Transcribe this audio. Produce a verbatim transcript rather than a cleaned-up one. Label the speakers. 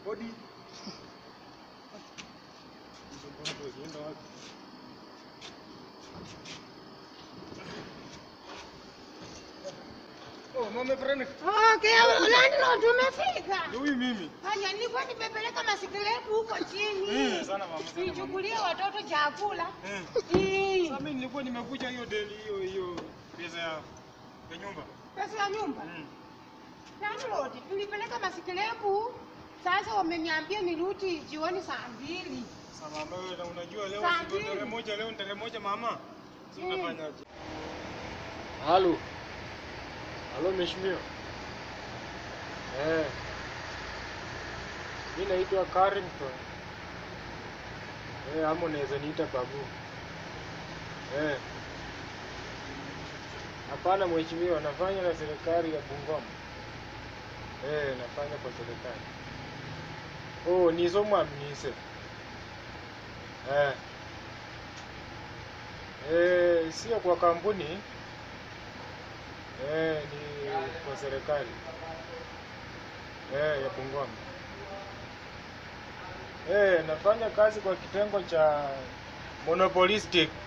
Speaker 1: Body. Ndio wapi? Oh, mama Veronica.
Speaker 2: Okay, landlord tumefika.
Speaker 1: Huyu mimi.
Speaker 2: Haya, nilikuwa nimepeleka masikelebu huko chini.
Speaker 1: Eh, sana mama.
Speaker 2: Nichukulie watoto chakula.
Speaker 1: Eh.
Speaker 2: Eh.
Speaker 1: Sasa mimi nilikuwa nimekuja hiyo deli hiyo hiyo pesa ya ya nyumba.
Speaker 2: Pesa ya nyumba?
Speaker 1: Mm.
Speaker 2: Landlord, nilipeleka masikelebu. Sasa wameniambia nirudi jioni saa mbili.
Speaker 1: Sasa mama wewe unajua leo
Speaker 2: Saa
Speaker 1: si
Speaker 2: mbili.
Speaker 1: tarehe moja, leo ni tarehe moja mama. Sasa
Speaker 2: Eh.
Speaker 1: utafanyaje?
Speaker 3: Halo. Halo mheshimiwa. Eh. Mimi naitwa Carrington. Eh, ama unaweza niita babu. Eh. Hapana mheshimiwa, nafanya na serikali ya Bungoma. Eh, nafanya kwa serikali. Oh, ni somo amnise. Eh. Eh, sio kwa kampuni. Eh, ni kwa serikali. Eh, ya Bungoma. Eh, nafanya kazi kwa kitengo cha monopolistic.